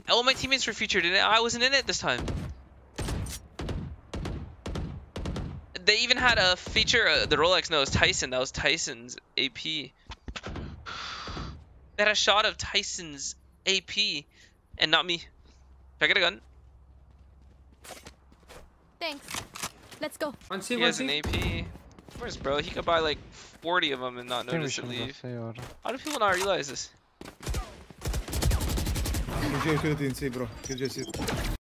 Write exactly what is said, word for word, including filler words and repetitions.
All my teammates were featured in it. I wasn't in it this time. They even had a feature. Uh, the Rolex knows Tyson. That was Tyson's A P. They had a shot of Tyson's A P, and not me. If I get a gun. Thanks. Let's go. One C, He one has an C. A P. Of course, bro. He could buy like forty of them and not notice to leave. How do people not realize this? Kill J two in C, bro. Kill J two.